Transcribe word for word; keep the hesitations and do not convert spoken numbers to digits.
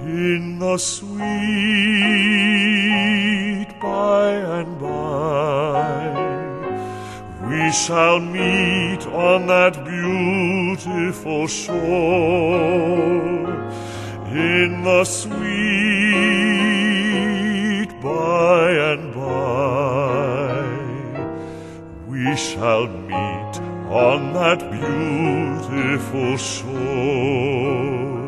In the sweet by and by, we shall meet on that beautiful shore. In the sweet by and by, we shall meet on that beautiful shore.